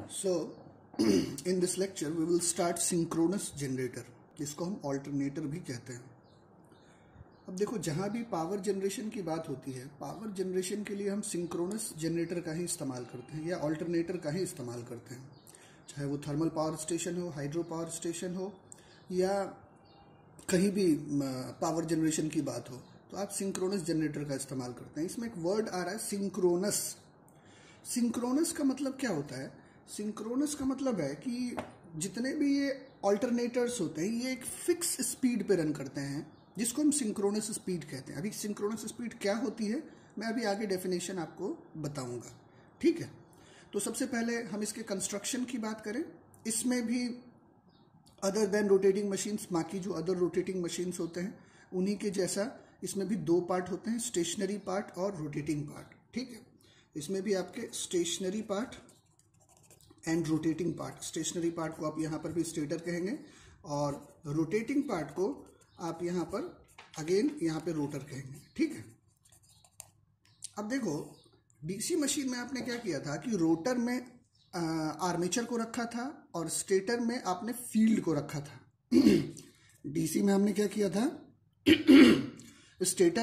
So, in this lecture we will start synchronous generator, जिसको हम alternator भी कहते हैं। अब देखो, जहाँ भी पावर जनरेशन की बात होती है, पावर जनरेशन के लिए हम सिंक्रोनस जनरेटर का ही इस्तेमाल करते हैं या ऑल्टरनेटर का ही इस्तेमाल करते हैं। चाहे वो थर्मल पावर स्टेशन हो, हाइड्रो पावर स्टेशन हो या कहीं भी पावर जनरेशन की बात हो, तो आप सिंक्रोनस जनरेटर का इस्तेमाल करते हैं। इसमें एक वर्ड आ रहा है सिंक्रोनस। सिंक्रोनस का मतलब क्या होता है? सिंक्रोनस का मतलब है कि जितने भी ये ऑल्टरनेटर्स होते हैं, ये एक फिक्स स्पीड पे रन करते हैं, जिसको हम सिंक्रोनस स्पीड कहते हैं। अभी सिंक्रोनस स्पीड क्या होती है, मैं अभी आगे डेफिनेशन आपको बताऊंगा, ठीक है। तो सबसे पहले हम इसके कंस्ट्रक्शन की बात करें। इसमें भी अदर देन रोटेटिंग मशीन्स, बाकी जो अदर रोटेटिंग मशीन्स होते हैं उन्हीं के जैसा इसमें भी दो पार्ट होते हैं, स्टेशनरी पार्ट और रोटेटिंग पार्ट, ठीक है। इसमें भी आपके stationary part and rotating part. Stationary part को आप यहाँ पर भी स्टेटर कहेंगे और रोटेटिंग पार्ट को आप यहाँ पर अगेन यहाँ पे रोटर कहेंगे, ठीक है। अब देखो, डीसी मशीन में आपने क्या किया था कि रोटर में आर्मेचर को रखा था और स्टेटर में आपने फील्ड को रखा था। डीसी में हमने क्या किया था, स्टेटर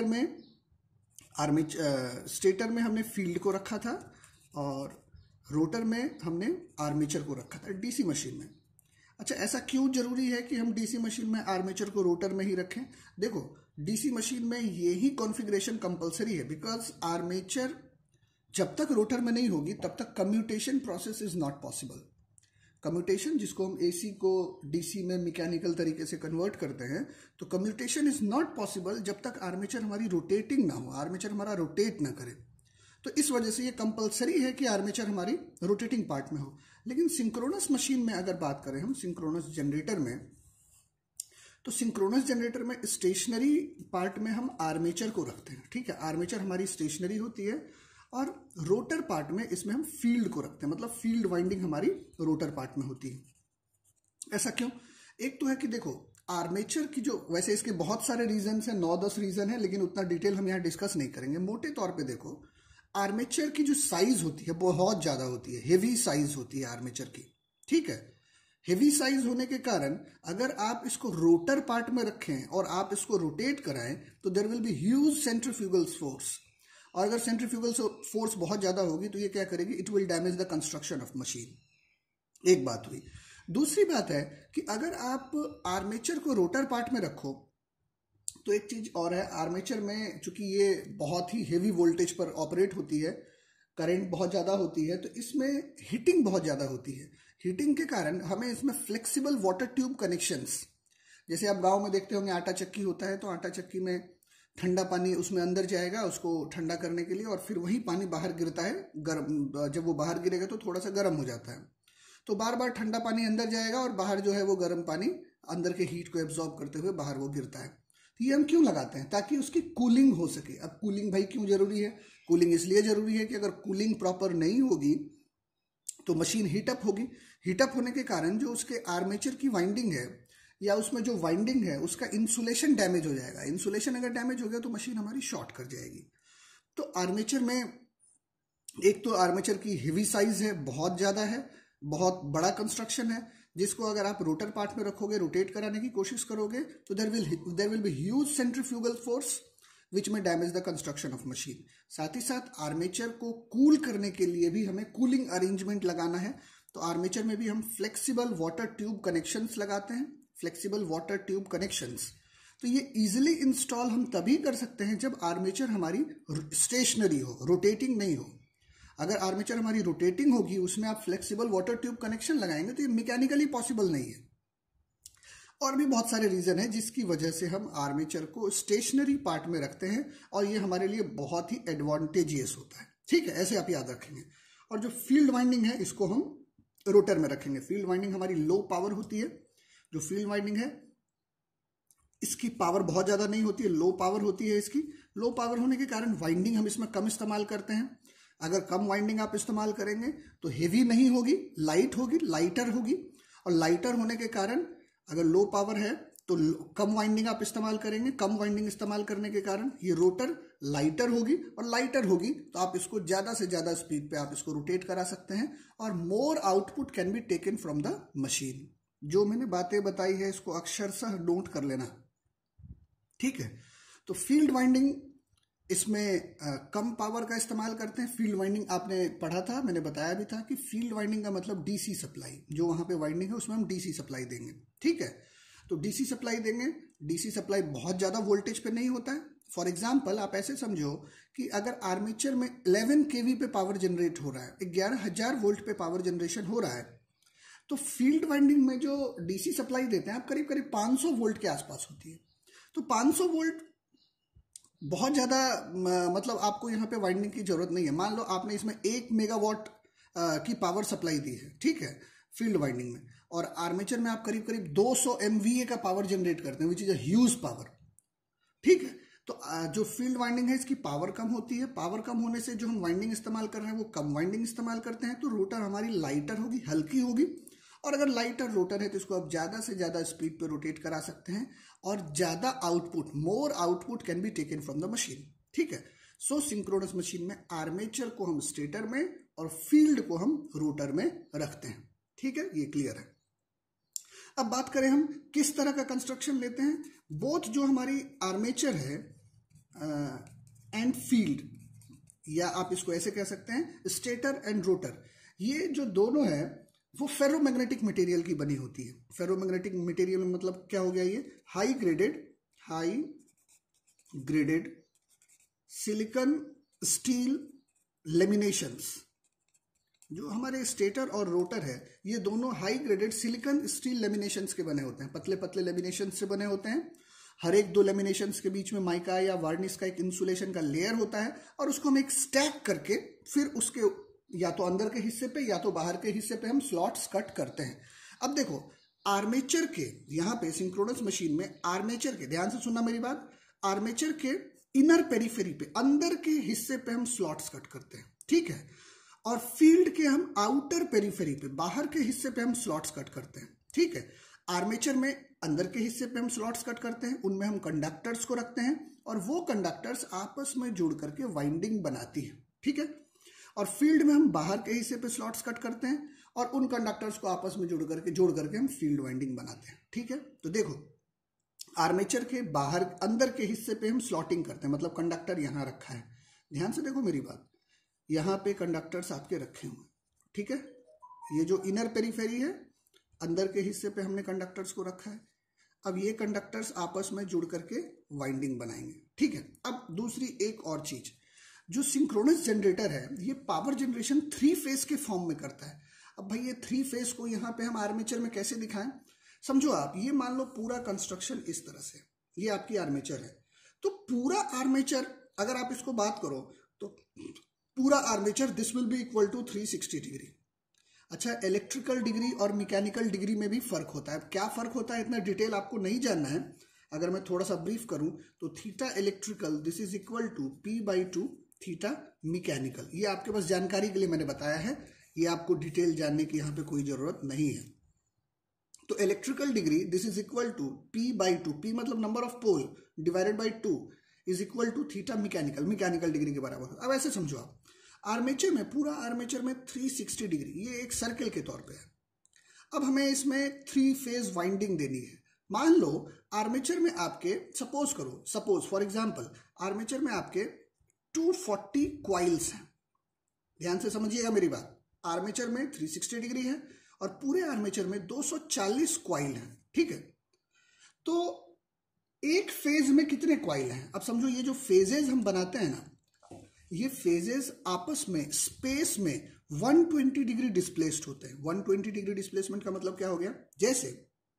में हमने फील्ड को रखा था और रोटर में हमने आर्मेचर को रखा था डीसी मशीन में। अच्छा, ऐसा क्यों जरूरी है कि हम डीसी मशीन में आर्मेचर को रोटर में ही रखें? देखो, डीसी मशीन में यही कॉन्फ़िगरेशन कंपलसरी है, बिकॉज आर्मेचर जब तक रोटर में नहीं होगी तब तक commutation process is not possible. Commutation, जिसको हम एसी को डीसी में मैकेनिकल तरीके से कन्वर्ट करते हैं, तो कम्यूटेशन इज नॉट पॉसिबल जब तक आर्मेचर हमारी रोटेटिंग ना हो, आर्मेचर हमारा रोटेट ना करे। तो इस वजह से ये कंपलसरी है कि आर्मेचर हमारी रोटेटिंग पार्ट में हो। लेकिन सिंक्रोनस मशीन में अगर बात करें हम, सिंक्रोनस जनरेटर में, तो सिंक्रोनस जनरेटर में स्टेशनरी पार्ट में हम आर्मेचर को रखते हैं, ठीक है। आर्मेचर हमारी स्टेशनरी होती है और रोटर पार्ट में इसमें हम फील्ड को रखते हैं, मतलब फील्ड वाइंडिंग हमारी रोटर पार्ट में होती है। ऐसा क्यों? एक तो है कि देखो, आर्मेचर की जो, वैसे इसके बहुत सारे रीजन है, 9-10 रीजन है, लेकिन उतना डिटेल हम यहाँ डिस्कस नहीं करेंगे। मोटे तौर पे देखो, आर्मेचर की जो साइज होती है बहुत ज्यादा होती है, हेवी साइज होती है आर्मेचर की, ठीक है। हेवी साइज होने के कारण अगर आप इसको रोटर पार्ट में रखें और आप इसको रोटेट कराएं तो there will be huge centrifugal force, और अगर सेंट्रीफ्यूगल फोर्स बहुत ज्यादा होगी तो ये क्या करेगी, it will damage the construction of machine. एक बात हुई। दूसरी बात है कि अगर आप आर्मेचर को रोटर पार्ट में रखो तो एक चीज और है, आर्मेचर में चूंकि ये बहुत ही हेवी वोल्टेज पर ऑपरेट होती है, करंट बहुत ज्यादा होती है, तो इसमें हीटिंग बहुत ज्यादा होती है। हीटिंग के कारण हमें इसमें फ्लेक्सिबल वाटर ट्यूब कनेक्शंस, जैसे आप गांव में देखते होंगे आटा चक्की होता है, तो आटा चक्की में ठंडा पानी उसमें अंदर जाएगा उसको ठंडा करने के लिए, और फिर वही पानी बाहर गिरता है गर्म। जब वो बाहर गिरेगा तो थोड़ा सा गर्म हो जाता है, तो बार बार ठंडा पानी अंदर जाएगा और बाहर जो है वो गर्म पानी अंदर के हीट को एब्जॉर्ब करते हुए बाहर वो गिरता है। तो ये हम क्यों लगाते हैं? ताकि उसकी कूलिंग हो सके। अब कूलिंग भाई क्यों जरूरी है? कूलिंग इसलिए जरूरी है कि अगर कूलिंग प्रॉपर नहीं होगी तो मशीन हीटअप होगी। हीटअप होने के कारण जो उसके आर्मेचर की वाइंडिंग है या उसमें जो वाइंडिंग है उसका इंसुलेशन डैमेज हो जाएगा। इंसुलेशन अगर डैमेज हो गया तो मशीन हमारी शॉर्ट कर जाएगी। तो आर्मेचर में एक तो आर्मेचर की हेवी साइज है, बहुत ज्यादा है, बहुत बड़ा कंस्ट्रक्शन है, जिसको अगर आप रोटर पार्ट में रखोगे, रोटेट कराने की कोशिश करोगे, तो there will be huge centrifugal force which में damage the construction of machine. साथ ही साथ आर्मेचर को कूल करने के लिए भी हमें कूलिंग अरेंजमेंट लगाना है, तो आर्मेचर में भी हम फ्लेक्सिबल वाटर ट्यूब कनेक्शंस लगाते हैं। फ्लेक्सिबल वाटर ट्यूब कनेक्शंस, तो ये इजिली इंस्टॉल हम तभी कर सकते हैं जब आर्मेचर हमारी स्टेशनरी हो, रोटेटिंग नहीं हो। अगर आर्मेचर हमारी रोटेटिंग होगी, उसमें आप फ्लेक्सिबल वाटर ट्यूब कनेक्शन लगाएंगे तो ये मैकेनिकली पॉसिबल नहीं है। और भी बहुत सारे रीजन है जिसकी वजह से हम आर्मेचर को स्टेशनरी पार्ट में रखते हैं और ये हमारे लिए बहुत ही एडवांटेजियस होता है, ठीक है। ऐसे आप याद रखेंगे। और जो फील्ड वाइंडिंग है इसको हम रोटर में रखेंगे। फील्ड वाइंडिंग हमारी लो पावर होती है। जो फील्ड वाइंडिंग है इसकी पावर बहुत ज्यादा नहीं होती है, लो पावर होती है इसकी। लो पावर होने के कारण वाइंडिंग हम इसमें कम इस्तेमाल करते हैं। अगर कम वाइंडिंग आप इस्तेमाल करेंगे तो हेवी नहीं होगी, लाइट होगी, लाइटर होगी। और लाइटर होने के कारण अगर लो पावर है तो कम वाइंडिंग आप इस्तेमाल करेंगे। कम वाइंडिंग इस्तेमाल करने के कारण ये रोटर लाइटर होगी, और लाइटर होगी तो आप इसको ज़्यादा से ज़्यादा स्पीड पे आप इसको रोटेट करा सकते हैं, और more output can be taken from the machine. जो मैंने बातें बताई है इसको अक्षरशः नोट कर लेना, ठीक है। तो फील्ड वाइंडिंग, इसमें कम पावर का इस्तेमाल करते हैं। फील्ड वाइंडिंग आपने पढ़ा था, मैंने बताया भी था कि फील्ड वाइंडिंग का मतलब डीसी सप्लाई, जो वहाँ पे वाइंडिंग है उसमें हम डीसी सप्लाई देंगे, ठीक है। तो डीसी सप्लाई देंगे, डीसी सप्लाई बहुत ज़्यादा वोल्टेज पे नहीं होता है। फॉर एग्जाम्पल आप ऐसे समझो कि अगर आर्मेचर में 11 केवी पे पावर जनरेट हो रहा है, 11,000 वोल्ट पे पावर जनरेशन हो रहा है, तो फील्ड वाइंडिंग में जो डीसी सप्लाई देते हैं आप करीब करीब 500 वोल्ट के आसपास होती है। तो 500 वोल्ट बहुत ज़्यादा, मतलब आपको यहाँ पे वाइंडिंग की जरूरत नहीं है। मान लो आपने इसमें 1 मेगावाट की पावर सप्लाई दी है, ठीक है, फील्ड वाइंडिंग में, और आर्मेचर में आप करीब करीब 200 MVA का पावर जनरेट करते हैं, which is a huge power, ठीक है। तो जो फील्ड वाइंडिंग है इसकी पावर कम होती है। पावर कम होने से जो हम वाइंडिंग इस्तेमाल कर रहे हैं वो कम वाइंडिंग इस्तेमाल करते हैं, तो रोटर हमारी लाइटर होगी, हल्की होगी, और अगर लाइटर रोटर है तो इसको आप ज़्यादा से ज़्यादा स्पीड पे रोटेट करा सकते हैं, और ज़्यादा output, more output can be taken from the machine, ठीक है। सो सिंक्रोनस मशीन में आर्मेचर को हम स्टेटर में और फील्ड को हम रोटर में रखते हैं, ठीक है, ये क्लियर है। अब बात करें हम किस तरह का कंस्ट्रक्शन लेते हैं। बोथ जो हमारी आर्मेचर है एंड फील्ड, या आप इसको ऐसे कह सकते हैं स्टेटर एंड रोटर, ये जो दोनों है वो फेरोमैग्नेटिक मटेरियल की बनी होती है। फेरोमैग्नेटिक मटेरियल मतलब क्या हो गया, ये high graded silicon steel laminations. जो हमारे स्टेटर और रोटर है ये दोनों high graded silicon steel laminations के बने होते हैं, पतले पतले लेमिनेशंस से बने होते हैं। हर एक 2 लेमिनेशंस के बीच में माइका या वार्निश का एक इंसुलेशन का लेयर होता है, और उसको हम एक स्टैक करके फिर उसके या तो अंदर के हिस्से पे या तो बाहर के हिस्से पे हम स्लॉट्स कट करते हैं। अब देखो आर्मेचर के यहाँ पे सिंक्रोनस मशीन में आर्मेचर के, ध्यान से सुनना मेरी बात, आर्मेचर के इनर पेरिफेरी पे, अंदर के हिस्से पे हम स्लॉट्स कट करते हैं, ठीक है, और फील्ड के हम आउटर पेरिफेरी पे, बाहर के हिस्से पे हम स्लॉट्स कट करते हैं, ठीक है। आर्मेचर में अंदर के हिस्से पे हम स्लॉट्स कट करते हैं, उनमें हम कंडक्टर्स को रखते हैं, और वो कंडक्टर्स आपस में जुड़ करके वाइंडिंग बनाती है, ठीक है। और फील्ड में हम बाहर के हिस्से पे स्लॉट्स कट करते हैं, और उन कंडक्टर्स को आपस में जोड़ करके हम फील्ड वाइंडिंग बनाते हैं, ठीक है। तो देखो आर्मेचर के बाहर अंदर के हिस्से पे हम स्लॉटिंग करते हैं, मतलब कंडक्टर यहाँ रखा है, ध्यान से देखो मेरी बात, यहाँ पे कंडक्टर्स आपके रखे हुए, ठीक है। ये जो इनर पेरिफेरी है, अंदर के हिस्से पे हमने कंडक्टर्स को रखा है। अब ये कंडक्टर्स आपस में जुड़ करके वाइंडिंग बनाएंगे, ठीक है। अब दूसरी एक और चीज, जो सिंक्रोनस जनरेटर है ये पावर जनरेशन 3 फेज के फॉर्म में करता है। अब भाई ये 3 फेज को यहाँ पे हम आर्मेचर में कैसे दिखाएं, समझो आप, ये मान लो पूरा कंस्ट्रक्शन इस तरह से, ये आपकी आर्मेचर है, तो पूरा आर्मेचर अगर आप इसको बात करो तो पूरा armature this will be equal to 360 degree. अच्छा, इलेक्ट्रिकल डिग्री और मैकेनिकल डिग्री में भी फर्क होता है। क्या फर्क होता है इतना डिटेल आपको नहीं जानना है, अगर मैं थोड़ा सा ब्रीफ करूं तो theta electrical this is equal to P/2 theta mechanical. ये आपके पास जानकारी के लिए मैंने बताया है, ये आपको डिटेल जानने की यहाँ पे कोई जरूरत नहीं है। तो electrical degree this is equal to P/2, P मतलब number of pole divided by 2 is equal to theta mechanical degree के बराबर। अब ऐसे समझो आप, आर्मेचर में, पूरा आर्मेचर में 360 डिग्री, ये एक सर्किल के तौर पे है। अब हमें इसमें 3 फेज वाइंडिंग देनी है। मान लो आर्मेचर में आपके, सपोज फॉर एग्जांपल आर्मेचर में आपके 240 क्वाइल्स हैं, ध्यान से समझिएगा मेरी बात। आर्मेचर में 360 डिग्री है और पूरे आर्मेचर में 240 क्वाइल हैं, ठीक है। तो एक फेज में कितने क्वाइल हैं, अब समझो ये जो फेजेस हम बनाते हैं ना, ये फेजेस आपस में स्पेस में 120 डिग्री डिस्प्लेस्ड होते हैं। 120 डिग्री डिस्प्लेसमेंट का मतलब क्या हो गया, जैसे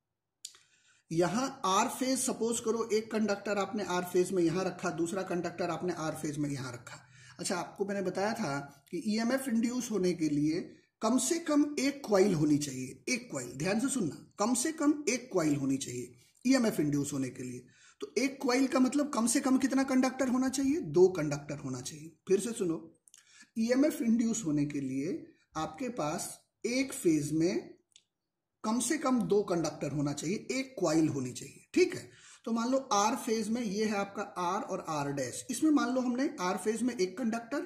यहां आर फेज, सपोज करो एक कंडक्टर आपने आर फेज में यहां रखा, दूसरा कंडक्टर आपने आर फेज में यहां रखा। अच्छा, आपको मैंने बताया था कि ईएमएफ इंड्यूस होने के लिए कम से कम एक क्वाइल होनी चाहिए, एक क्वाइल, ध्यान से सुनना, कम से कम एक क्वाइल होनी चाहिए ईएमएफ इंड्यूस होने के लिए। तो एक क्वाइल का मतलब कम से कम कितना कंडक्टर होना चाहिए, 2 कंडक्टर होना चाहिए। फिर से सुनो, ईएमएफ इंड्यूस होने के लिए आपके पास एक फेज में कम से कम 2 कंडक्टर होना चाहिए, एक क्वाइल होनी चाहिए, ठीक है। तो मान लो आर फेज में ये है आपका आर और आर डैश, इसमें मान लो हमने आर फेज में एक कंडक्टर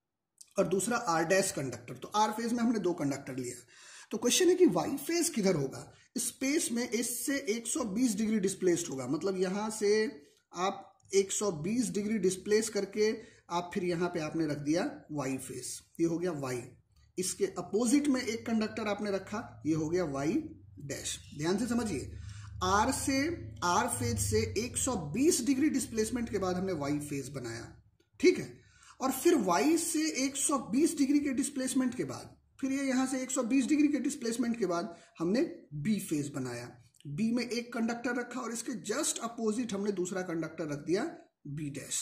और दूसरा आर डैश कंडक्टर, तो आर फेज में हमने 2 कंडक्टर लिया। तो क्वेश्चन है कि वाई फेज किधर होगा, स्पेस में इससे 120 डिग्री डिस्प्लेस्ड होगा, मतलब यहां से आप 120 डिग्री डिस्प्लेस करके आप फिर यहां पे आपने रख दिया वाई फेज, ये हो गया वाई। इसके अपोजिट में एक कंडक्टर आपने रखा, ये हो गया वाई डैश। ध्यान से समझिए, आर फेज से 120 डिग्री डिस्प्लेसमेंट के बाद हमने वाई फेज बनाया, ठीक है। और फिर वाई से 120 डिग्री के डिस्प्लेसमेंट के बाद फिर ये यहां से 120 डिग्री के डिस्प्लेसमेंट के बाद हमने बी फेज बनाया। बी में एक कंडक्टर रखा और इसके जस्ट अपोजिट हमने दूसरा कंडक्टर रख दिया बी डैश,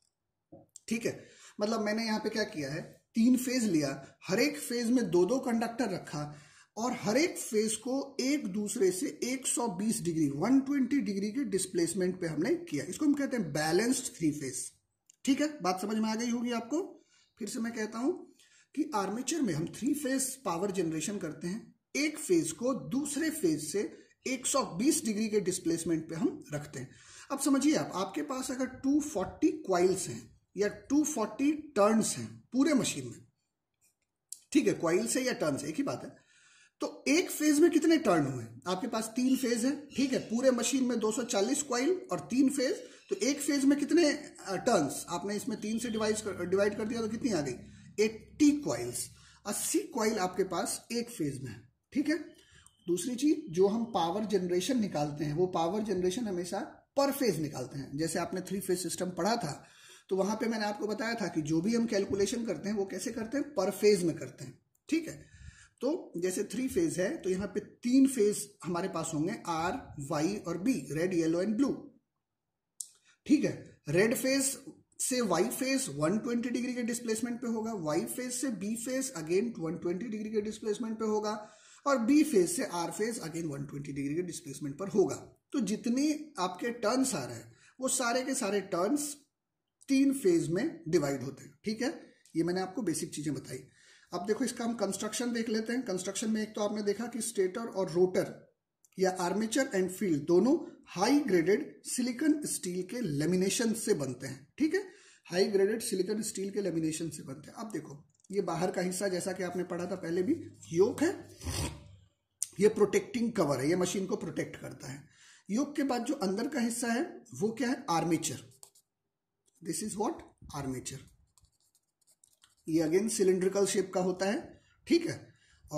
ठीक है। मतलब मैंने यहां पे क्या किया है, 3 फेज लिया, हर एक फेज में 2-2 कंडक्टर रखा और हर एक फेज को एक दूसरे से 120 डिग्री 120 डिग्री के डिस्प्लेसमेंट पे हमने किया। इसको हम कहते हैं बैलेंस्ड 3 फेज, ठीक है। बात समझ में आ गई होगी आपको। फिर से मैं कहता हूं कि आर्मेचर में हम 3 फेज पावर जनरेशन करते हैं, एक फेज को दूसरे फेज से 120 डिग्री के डिस्प्लेसमेंट पे हम रखते हैं। अब समझिए, आपके पास अगर 240 क्वाइल्स हैं या 240 टर्न्स हैं पूरे मशीन में, ठीक है, क्वाइल से या टर्न से एक ही बात है, तो एक फेज में कितने टर्न हुए, आपके पास 3 फेज है, ठीक है, पूरे मशीन में 240 क्वाइल और 3 फेज, तो एक फेज में कितने टर्न्स, आपने इसमें 3 से डिवाइड कर दिया तो कितनी आ गई, 80 क्वाइल्स, 80 क्वाइल आपके पास एक फेज में है, ठीक है। दूसरी चीज, जो हम पावर जनरेशन निकालते हैं वो पावर जनरेशन हमेशा पर फेज निकालते हैं। जैसे आपने 3 फेज सिस्टम पढ़ा था तो वहां पे मैंने आपको बताया था कि जो भी हम कैलकुलेशन करते हैं वो कैसे करते हैं, पर फेज में करते हैं, ठीक है। तो जैसे 3 फेज है तो यहाँ पे 3 फेज हमारे पास होंगे, आर, वाई और B, red, yellow and blue, ठीक है। रेड फेज से वाई फेज 120 डिग्री के डिस्प्लेसमेंट पे होगा, वाई फेज से बी फेज अगेन 120 डिग्री के डिस्प्लेसमेंट पे होगा और बी फेज से आर फेज अगेन 120 डिग्री के डिस्प्लेसमेंट पर होगा। तो जितने आपके टर्न्स आ रहे हैं वो सारे के सारे टर्न्स 3 फेज में डिवाइड होते हैं, ठीक है। ये मैंने आपको बेसिक चीजें बताई। अब देखो इसका हम कंस्ट्रक्शन देख लेते हैं। कंस्ट्रक्शन में एक तो आपने देखा कि स्टेटर और रोटर या आर्मेचर एंड फील्ड दोनों हाई ग्रेडेड सिलिकॉन स्टील के लेमिनेशन से बनते हैं, ठीक है, हाई ग्रेडेड सिलिकॉन स्टील के लेमिनेशन से बनते हैं। अब देखो ये बाहर का हिस्सा, जैसा कि आपने पढ़ा था पहले भी, योक है, ये प्रोटेक्टिंग कवर है, ये मशीन को प्रोटेक्ट करता है। योक के बाद जो अंदर का हिस्सा है वो क्या है, armature, this is what, armature. ये अगेन सिलिंड्रिकल शेप का होता है, ठीक है,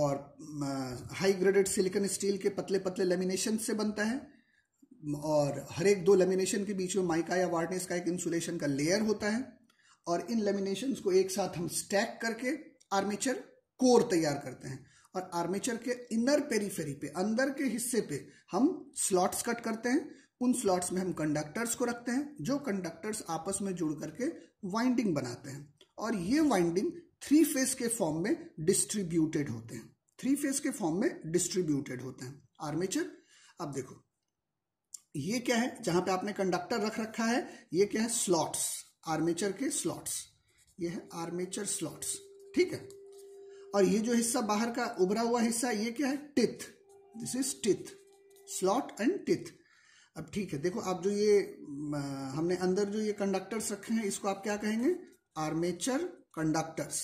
और हाई ग्रेडेड सिलिकॉन स्टील के पतले पतले लेमिनेशन से बनता है और हर एक 2 लेमिनेशन के बीच में माइका या वार्निश का एक इंसुलेशन का लेयर होता है और इन लेमिनेशंस को एक साथ हम स्टैक करके आर्मेचर कोर तैयार करते हैं और आर्मेचर के इनर पेरीफेरी पे, अंदर के हिस्से पे हम स्लॉट्स कट करते हैं। उन स्लॉट्स में हम कंडक्टर्स को रखते हैं, जो कंडक्टर्स आपस में जुड़ करके वाइंडिंग बनाते हैं और ये वाइंडिंग 3 फेज के फॉर्म में डिस्ट्रीब्यूटेड होते हैं, 3 फेज के फॉर्म में डिस्ट्रीब्यूटेड होते हैं आर्मेचर। अब देखो ये क्या है, जहां पे आपने कंडक्टर रख रखा है, ये क्या है, स्लॉट्स, आर्मेचर के स्लॉट्स, ये है आर्मेचर स्लॉट्स, ठीक है। और ये जो हिस्सा बाहर का उभरा हुआ हिस्सा, ये क्या है, teeth, this is teeth, slot and teeth. अब ठीक है, देखो आप जो ये हमने अंदर जो ये कंडक्टर्स रखे हैं इसको आप क्या कहेंगे, आर्मेचर कंडक्टर्स,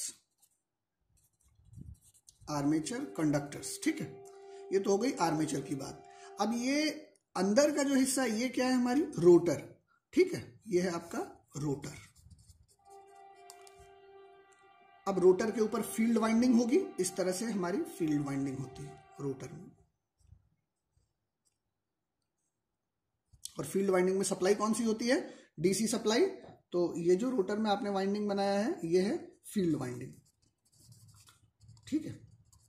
आर्मेचर कंडक्टर्स, ठीक है। ये तो हो गई आर्मेचर की बात। अब ये अंदर का जो हिस्सा, ये क्या है, हमारी रोटर, ठीक है, ये है आपका रोटर। अब रोटर के ऊपर फील्ड वाइंडिंग होगी, इस तरह से हमारी फील्ड वाइंडिंग होती है रोटर में। और फील्ड वाइंडिंग में सप्लाई कौन सी होती है, डीसी सप्लाई। तो ये जो रोटर में आपने वाइंडिंग बनाया है ये है फील्ड वाइंडिंग, ठीक है।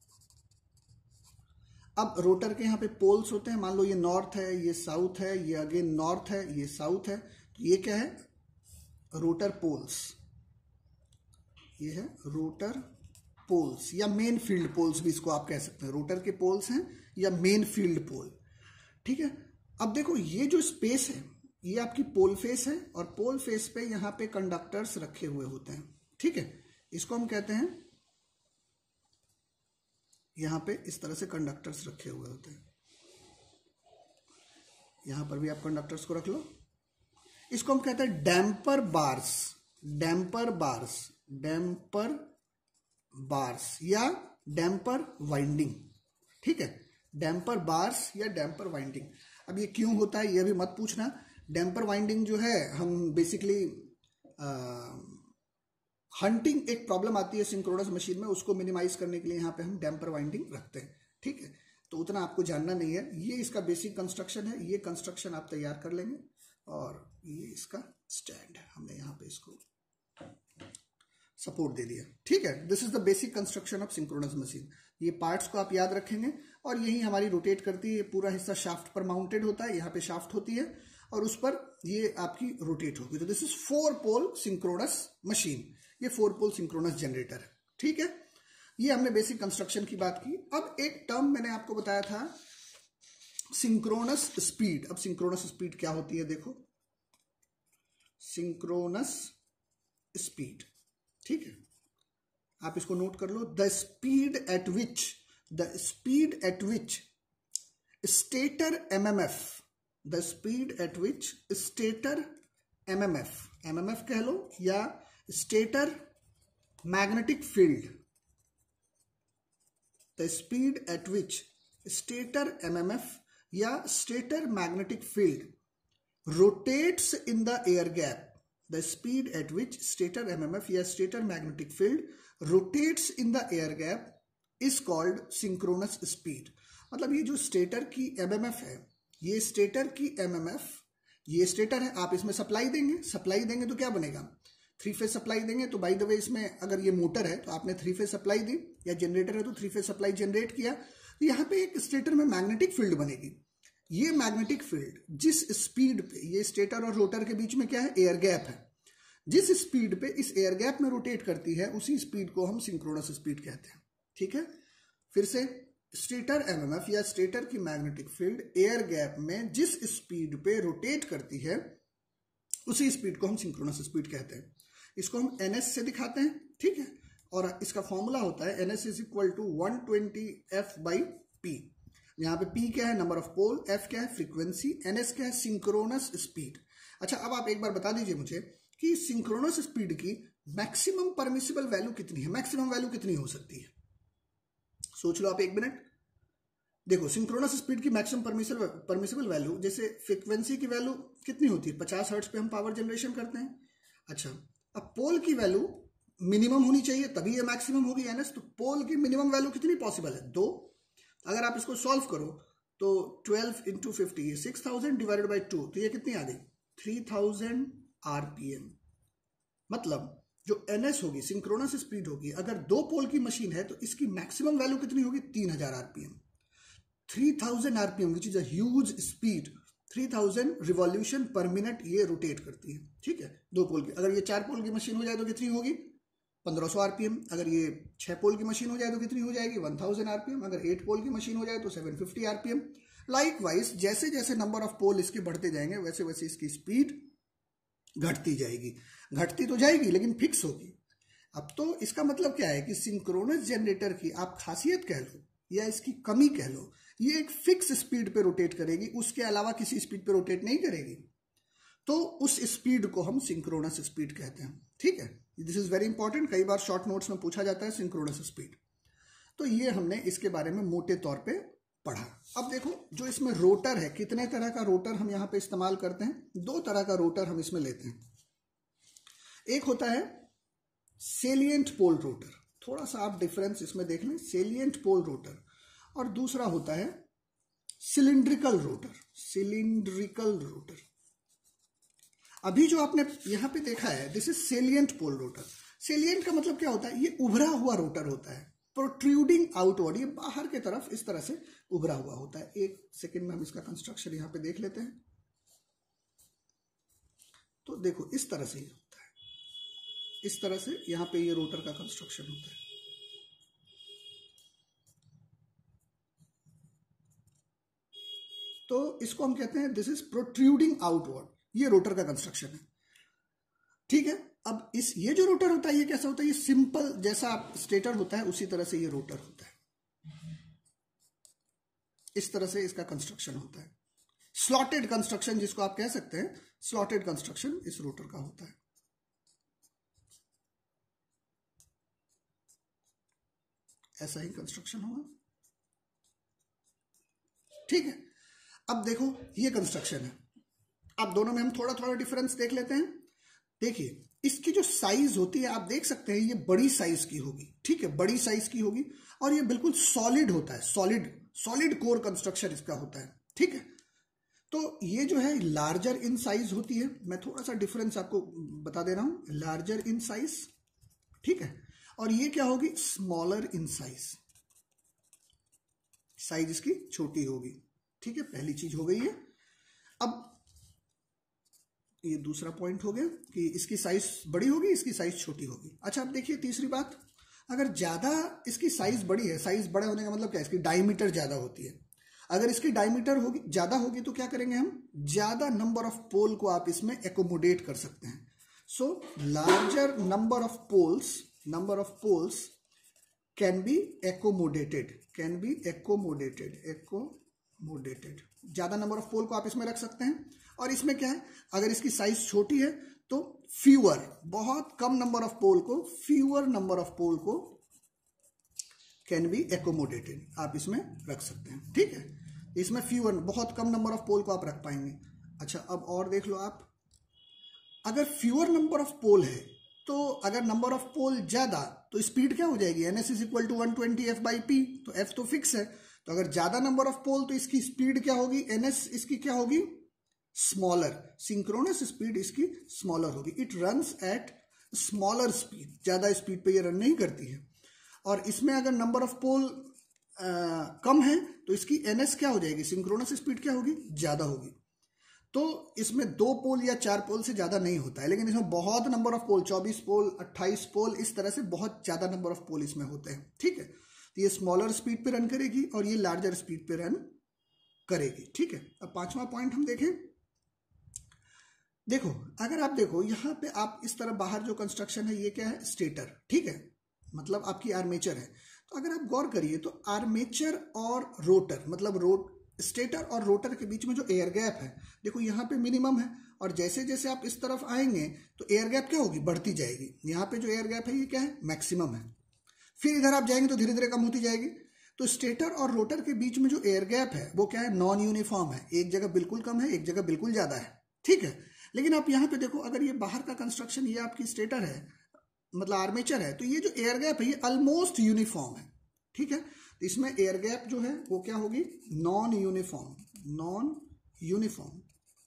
अब रोटर के यहाँ पे पोल्स होते हैं, मान लो ये नॉर्थ है, ये साउथ है, ये अगेन नॉर्थ है, ये साउथ है, तो ये क्या है, रोटर पोल्स, ये है रोटर पोल्स या मेन फील्ड पोल्स भी इसको आप कह सकते हैं। रोटर के पोल्स हैं या मेन फील्ड पोल, ठीक है। अब देखो ये जो स्पेस है ये आपकी पोल फेस है और पोल फेस पे यहाँ पे कंडक्टर्स रखे हुए होते हैं, ठीक है। इसको हम कहते हैं यहाँ पे इस तरह से कंडक्टर्स रखे हुए होते हैं। यहाँ पर भी आप कंडक्टर्स को रख लो। इसको हम कहते हैं damper bars, damper bars, damper bars या डैम्पर वाइंडिंग। ठीक है, डैम्पर बार्स या डैम्पर वाइंडिंग। अब ये क्यों होता है ये भी मत पूछना। डैम्पर वाइंडिंग जो है, हम बेसिकली हंटिंग एक प्रॉब्लम आती है सिंक्रोनस मशीन में, उसको मिनिमाइज करने के लिए यहाँ पे हम डैम्पर वाइंडिंग रखते हैं। ठीक है, तो उतना आपको जानना नहीं है। ये इसका बेसिक कंस्ट्रक्शन है, ये कंस्ट्रक्शन आप तैयार कर लेंगे। और ये इसका स्टैंड है, हमने यहाँ पे इसको सपोर्ट दे दिया। ठीक है, this is the basic construction of synchronous machine. ये पार्ट्स को आप याद रखेंगे और यही हमारी रोटेट करती है। पूरा हिस्सा शाफ्ट पर माउंटेड होता है, यहाँ पे शाफ्ट होती है और उस पर ये आपकी रोटेट होगी। तो this is 4 pole synchronous machine, ये 4 पोल सिंक्रोनस जनरेटर है। ठीक है, ये हमने बेसिक कंस्ट्रक्शन की बात की। अब एक टर्म मैंने आपको बताया था सिंक्रोनस स्पीड। अब सिंक्रोनस स्पीड क्या होती है देखो, सिंक्रोनस स्पीड। ठीक है, आप इसको नोट कर लो। The speed at which stator MMF, the speed at which stator MMF कह लो या stator magnetic field, the speed at which stator MMF या stator magnetic field rotates in the air gap, the speed at which stator MMF या stator magnetic field rotates in the air gap is called synchronous speed। मतलब ये जो stator की MMF है, ये stator की MMF, ये स्टेटर है, आप इसमें सप्लाई देंगे तो क्या बनेगा, 3 फेज सप्लाई देंगे। तो बाय द वे इसमें अगर ये मोटर है तो आपने 3 फेज सप्लाई दी, या जनरेटर है तो 3 फेज सप्लाई जनरेट किया। तो यहाँ पे एक स्टेटर में मैग्नेटिक फील्ड बनेगी। ये मैग्नेटिक फील्ड जिस स्पीड पे, ये स्टेटर और रोटर के बीच में क्या है, एयर गैप है, जिस स्पीड पे इस एयर गैप में रोटेट करती है उसी स्पीड को हम सिंक्रोनस स्पीड कहते हैं। ठीक है, फिर से स्टेटर एमएमएफ या स्टेटर की मैग्नेटिक फील्ड एयर गैप में जिस स्पीड पे रोटेट करती है उसी स्पीड को हम सिंक्रोनस स्पीड कहते हैं। इसको हम एनएस से दिखाते हैं। ठीक है, और इसका फॉर्मूला होता है NS is equal to 120F/P। यहाँ पे P क्या है, नंबर ऑफ पोल, F क्या है, फ्रीक्वेंसी, NS क्या है, सिंक्रोनस स्पीड। अच्छा, अब आप एक बार बता दीजिए मुझे कि सिंक्रोनस स्पीड की मैक्सिमम परमिसिबल वैल्यू कितनी है, मैक्सिमम वैल्यू कितनी हो सकती है, सोच लो आप 1 मिनट। देखो, सिंक्रोनस स्पीड की मैक्सिमम परमिसिबल वैल्यू, जैसे फ्रीक्वेंसी की वैल्यू कितनी होती है, 50 हर्ट्ज पे हम पावर जनरेशन करते हैं। अच्छा, अब पोल की वैल्यू मिनिमम होनी चाहिए तभी ये मैक्सिमम होगी एनएस। तो पोल की मिनिमम वैल्यू कितनी पॉसिबल है, 2। अगर आप इसको सॉल्व करो तो 12 × 50 6000 डिवाइडेड बाई 2, तो ये कितनी आ गई, 3000 आरपीएम। मतलब जो एनएस होगी, सिंक्रोनस स्पीड होगी, अगर 2 पोल की मशीन है तो इसकी मैक्सिमम वैल्यू कितनी होगी, 3000 RPM. 3000 RPM which is a huge speed, 3000 revolution per minute ये रोटेट करती है। ठीक है, 2 पोल की। अगर ये 4 पोल की मशीन हो जाए तो कितनी होगी, 1500 आरपीएम। अगर ये 6 पोल की मशीन हो जाए तो कितनी हो जाएगी, 1000 आरपीएम। अगर 8 पोल की मशीन हो जाए तो 750 आरपीएम। लाइकवाइज जैसे जैसे नंबर ऑफ पोल इसके बढ़ते जाएंगे वैसे वैसे इसकी स्पीड घटती जाएगी। घटती तो जाएगी लेकिन फिक्स होगी। अब तो इसका मतलब क्या है कि सिंक्रोनस जनरेटर की आप खासियत कह लो या इसकी कमी कह लो, ये एक फिक्स स्पीड पे रोटेट करेगी, उसके अलावा किसी स्पीड पे रोटेट नहीं करेगी। तो उस स्पीड को हम सिंक्रोनस स्पीड कहते हैं। ठीक है, दिस इज वेरी इंपॉर्टेंट, कई बार शॉर्ट नोट्स में पूछा जाता है सिंक्रोनस स्पीड। तो ये हमने इसके बारे में मोटे तौर पे पढ़ा। अब देखो, जो इसमें रोटर है, कितने तरह का रोटर हम यहाँ पे इस्तेमाल करते हैं, 2 तरह का रोटर हम इसमें लेते हैं। एक होता है सेलिएंट पोल रोटर, थोड़ा सा आप डिफरेंस इसमें देख लें, सेलिएंट पोल रोटर, और दूसरा होता है सिलिंड्रिकल रोटर, सिलिंड्रिकल रोटर। अभी जो आपने यहां पे देखा है, this is salient pole rotor. Salient का मतलब क्या होता है, ये उभरा हुआ रोटर होता है, प्रोट्रूडिंग आउटवर्ड, ये बाहर के तरफ इस तरह से उभरा हुआ होता है। एक सेकंड में हम इसका कंस्ट्रक्शन यहां पे देख लेते हैं। तो देखो, इस तरह से ये होता है, इस तरह से यहां पे ये रोटर का कंस्ट्रक्शन होता है। तो इसको हम कहते हैं दिस इज प्रोट्रूडिंग आउटवर्ड, ये रोटर का कंस्ट्रक्शन है। ठीक है, अब ये जो रोटर होता है ये कैसा होता है, ये सिंपल जैसा स्टेटर होता है उसी तरह से ये रोटर होता है। इस तरह से इसका कंस्ट्रक्शन होता है। स्लॉटेड कंस्ट्रक्शन जिसको आप कह सकते हैं, स्लॉटेड कंस्ट्रक्शन इस रोटर का होता है। ऐसा ही कंस्ट्रक्शन होगा, ठीक है। अब देखो ये कंस्ट्रक्शन है, अब दोनों में हम थोड़ा थोड़ा डिफरेंस देख लेते हैं। देखिए इसकी जो साइज होती है आप देख सकते हैं, ये बड़ी साइज की होगी, ठीक है, बड़ी साइज की होगी, और ये बिल्कुल सॉलिड होता है, सॉलिड कोर कंस्ट्रक्शन इसका होता है, ठीक है। तो ये जो है लार्जर इन साइज होती है, मैं थोड़ा सा डिफरेंस आपको बता दे रहा हूं, लार्जर इन साइज, ठीक है, और ये क्या होगी, स्मॉलर इन साइज, साइज इसकी छोटी होगी, ठीक है, पहली चीज हो गई है। अब ये दूसरा पॉइंट हो गया कि इसकी साइज बड़ी होगी, इसकी साइज छोटी होगी। अच्छा अब देखिए तीसरी बात, अगर ज्यादा इसकी साइज बड़ी है, साइज बड़ा होने का मतलब क्या है, इसकी डायमीटर ज्यादा होती है। अगर इसकी डायमीटर होगी ज्यादा होगी तो क्या करेंगे हम, ज्यादा नंबर ऑफ पोल को आप इसमें एकोमोडेट कर सकते हैं। So larger number of poles can be accommodated, ज्यादा नंबर ऑफ पोल को आप इसमें रख सकते हैं। और इसमें क्या है, अगर इसकी साइज छोटी है तो फ्यूअर, बहुत कम नंबर ऑफ पोल को कैन बी एकोमोडेटेड, आप इसमें रख सकते हैं, ठीक है। इसमें फ्यूअर, बहुत कम नंबर ऑफ पोल को आप रख पाएंगे। अच्छा अब और देख लो आप, अगर फ्यूअर नंबर ऑफ पोल है तो अगर नंबर ऑफ पोल ज्यादा तो स्पीड क्या हो जाएगी, NS = 120 F/P, तो F तो फिक्स है, तो अगर ज्यादा नंबर ऑफ पोल तो इसकी स्पीड क्या होगी, NS इसकी क्या होगी, स्मॉलर, सिंक्रोनस स्पीड इसकी स्मॉलर होगी। It runs at smaller speed, ज्यादा स्पीड पे ये रन नहीं करती है। और इसमें अगर नंबर ऑफ पोल कम है तो इसकी NS क्या हो जाएगी, सिंक्रोनस स्पीड क्या होगी, ज्यादा होगी। तो इसमें 2 पोल या 4 पोल से ज्यादा नहीं होता है, लेकिन इसमें बहुत नंबर ऑफ पोल, 24 पोल, 28 पोल, इस तरह से बहुत ज्यादा नंबर ऑफ पोल इसमें होते हैं, ठीक है। तो ये स्मॉलर स्पीड पे रन करेगी और ये लार्जर स्पीड पे रन करेगी, ठीक है। अब 5वां पॉइंट हम देखें। देखो अगर आप देखो यहाँ पे आप इस तरह बाहर जो कंस्ट्रक्शन है ये क्या है, स्टेटर, ठीक है, मतलब आपकी आर्मेचर है। तो अगर आप गौर करिए तो आर्मेचर और रोटर, मतलब स्टेटर और रोटर के बीच में जो एयर गैप है, देखो यहाँ पे मिनिमम है, और जैसे जैसे आप इस तरफ आएंगे तो एयर गैप क्या होगी, बढ़ती जाएगी। यहाँ पे जो एयर गैप है ये क्या है, मैक्सिमम है। फिर इधर आप जाएंगे तो धीरे धीरे कम होती जाएगी। तो स्टेटर और रोटर के बीच में जो एयर गैप है वो क्या है, नॉन यूनिफॉर्म है, एक जगह बिल्कुल कम है, एक जगह बिल्कुल ज्यादा है, ठीक है। लेकिन आप यहाँ पे देखो, अगर ये बाहर का कंस्ट्रक्शन, ये आपकी स्टेटर है, मतलब आर्मेचर है, तो ये जो एयर गैप है ये ऑलमोस्ट यूनिफॉर्म है, ठीक है। तो इसमें एयर गैप जो है वो क्या होगी, नॉन यूनिफॉर्म।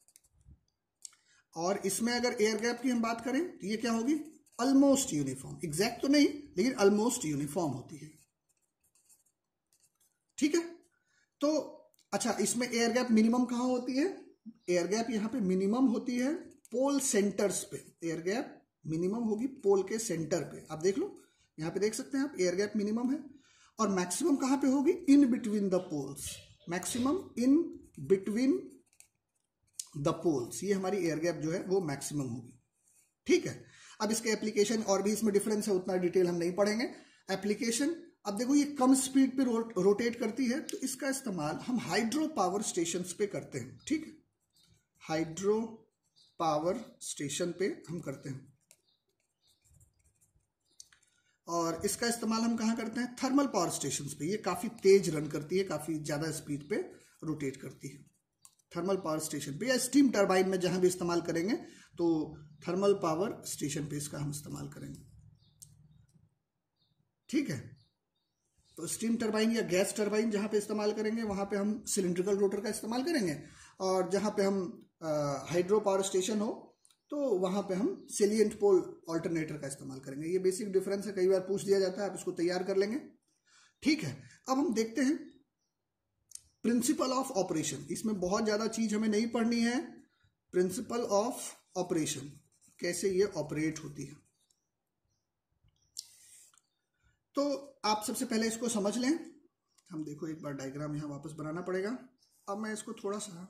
और इसमें अगर एयर गैप की हम बात करें तो ये क्या होगी, ऑलमोस्ट यूनिफॉर्म, एग्जैक्ट तो नहीं लेकिन ऑलमोस्ट यूनिफॉर्म होती है, ठीक है। तो अच्छा, इसमें एयर गैप मिनिमम कहां होती है, एयर गैप यहाँ पे मिनिमम होती है पोल सेंटर्स पे, एयर गैप मिनिमम होगी पोल के सेंटर पे। आप देख लो यहाँ पे देख सकते हैं आप, एयर गैप मिनिमम है। और मैक्सिमम कहां पे होगी, in between the poles, maximum in between the poles, ये हमारी एयर गैप जो है वो मैक्सिमम होगी, ठीक है। अब इसके एप्लीकेशन और भी इसमें डिफरेंस है, उतना डिटेल हम नहीं पढ़ेंगे। एप्लीकेशन, अब देखो ये कम स्पीड पे रोटेट करती है, तो इसका इस्तेमाल हम हाइड्रो पावर स्टेशन पे करते हैं, ठीक है, हाइड्रो पावर स्टेशन पे हम करते हैं। और इसका इस्तेमाल हम कहाँ करते हैं, थर्मल पावर स्टेशंस पे, ये काफ़ी तेज रन करती है, काफ़ी ज़्यादा स्पीड पे रोटेट करती है। थर्मल पावर स्टेशन पे या स्टीम टरबाइन में जहाँ भी इस्तेमाल करेंगे तो थर्मल पावर स्टेशन पे इसका हम इस्तेमाल करेंगे, ठीक है। तो स्टीम टरबाइन या गैस टरबाइन जहाँ पे इस्तेमाल करेंगे वहाँ पे हम सिलिंड्रिकल रोटर का इस्तेमाल करेंगे, और जहाँ पे हम हाइड्रो पावर स्टेशन हो तो वहाँ पे हम सेलिएंट पोल ऑल्टरनेटर का इस्तेमाल करेंगे। ये बेसिक डिफरेंस है, कई बार पूछ दिया जाता है, आप इसको तैयार कर लेंगे, ठीक है। अब हम देखते हैं प्रिंसिपल ऑफ ऑपरेशन, इसमें बहुत ज़्यादा चीज हमें नहीं पढ़नी है। प्रिंसिपल ऑफ ऑपरेशन, कैसे ये ऑपरेट होती है, तो आप सबसे पहले इसको समझ लें। हम देखो एक बार डायग्राम यहाँ वापस बनाना पड़ेगा। अब मैं इसको थोड़ा सा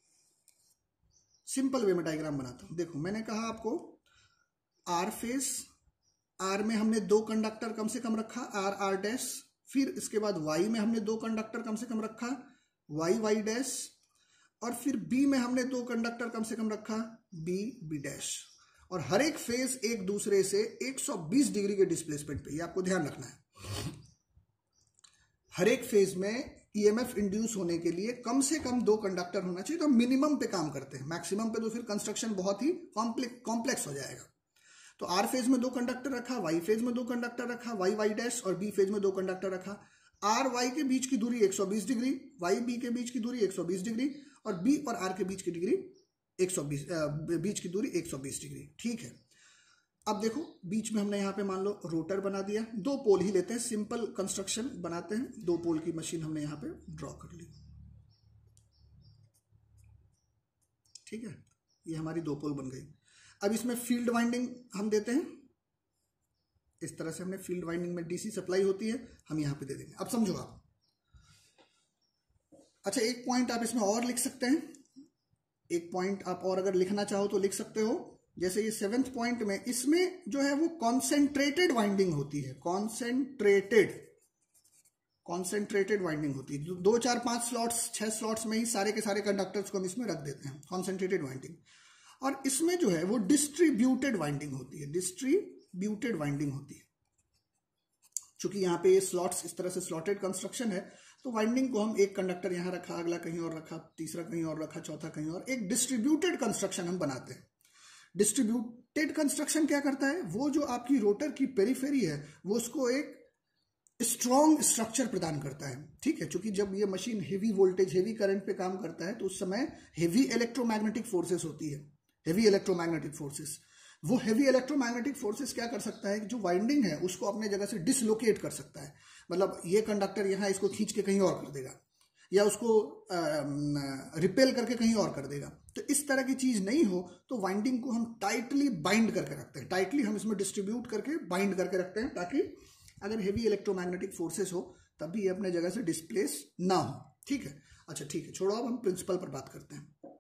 सिंपल वे में डायग्राम बनाता हूं। देखो मैंने कहा आपको आर फेस, आर में हमने 2 कंडक्टर कम से कम रखा, आर आर डैश, फिर इसके बाद वाई में हमने 2 कंडक्टर कम से कम रखा, वाई वाई डैश, और फिर बी में हमने 2 कंडक्टर कम से कम रखा, बी बी डैश, और हर एक फेज एक दूसरे से 120 डिग्री के डिस्प्लेसमेंट पे, ये आपको ध्यान रखना है। हर एक फेज में ईएमएफ इंड्यूस होने के लिए कम से कम 2 कंडक्टर होना चाहिए। तो हम मिनिमम पे काम करते हैं, मैक्सिमम पे तो फिर कंस्ट्रक्शन बहुत ही कॉम्प्लेक्स हो जाएगा। तो आर फेज में 2 कंडक्टर रखा, वाई फेज में 2 कंडक्टर रखा, वाई वाई डैश, और बी फेज में 2 कंडक्टर रखा। आर वाई के बीच की दूरी 120 डिग्री, वाई बी के बीच की दूरी 120 डिग्री, और बी और आर के बीच की डिग्री 120 बीच की दूरी 120 डिग्री। ठीक है, अब देखो बीच में हमने यहाँ पे मान लो रोटर बना दिया, 2 पोल ही लेते हैं, सिंपल कंस्ट्रक्शन बनाते हैं। 2 पोल की मशीन हमने यहाँ पे ड्रॉ कर ली। ठीक है, ये हमारी 2 पोल बन गई। अब इसमें फील्ड वाइंडिंग हम देते हैं, इस तरह से हमने फील्ड वाइंडिंग में डीसी सप्लाई होती है, हम यहाँ पे दे देंगे। अब समझो आप, अच्छा एक पॉइंट आप इसमें और लिख सकते हैं, एक पॉइंट आप और अगर लिखना चाहो तो लिख सकते हो। जैसे ये 7th पॉइंट में, इसमें जो है वो कॉन्सेंट्रेटेड वाइंडिंग होती है, कॉन्सेंट्रेटेड वाइंडिंग होती है। 2 4 5 स्लॉट्स 6 स्लॉट्स में ही सारे के सारे कंडक्टर्स को हम इसमें रख देते हैं, कॉन्सेंट्रेटेड वाइंडिंग। और इसमें जो है वो डिस्ट्रीब्यूटेड वाइंडिंग होती है, डिस्ट्रीब्यूटेड वाइंडिंग होती है। चूंकि यहाँ पे ये स्लॉट्स इस तरह से स्लॉटेड कंस्ट्रक्शन है, तो वाइंडिंग को हम एक कंडक्टर यहाँ रखा, अगला कहीं और रखा, तीसरा कहीं और रखा, चौथा कहीं और, एक डिस्ट्रीब्यूटेड कंस्ट्रक्शन हम बनाते हैं। डिस्ट्रीब्यूटेड कंस्ट्रक्शन क्या करता है, वो जो आपकी रोटर की पेरिफेरी है वो उसको एक स्ट्रॉन्ग स्ट्रक्चर प्रदान करता है। ठीक है, क्योंकि जब ये machine heavy voltage heavy current पे काम करता है तो उस समय हेवी इलेक्ट्रोमैग्नेटिक फोर्सेस होती है, हेवी इलेक्ट्रोमैग्नेटिक फोर्सेस। वो हेवी इलेक्ट्रोमैग्नेटिक फोर्सेस क्या कर सकता है, जो वाइंडिंग है उसको अपने जगह से डिसलोकेट कर सकता है। मतलब ये कंडक्टर यहाँ इसको खींच के कहीं और कर देगा, या उसको रिपेल करके कहीं और कर देगा। तो इस तरह की चीज नहीं हो तो वाइंडिंग को हम टाइटली बाइंड करके रखते हैं, टाइटली हम इसमें डिस्ट्रीब्यूट करके बाइंड करके रखते हैं, ताकि अगर हेवी इलेक्ट्रोमैग्नेटिक फोर्सेस हो तब भी ये अपने जगह से डिस्प्लेस ना हो। ठीक है, अच्छा ठीक है, छोड़ो, अब हम प्रिंसिपल पर बात करते हैं।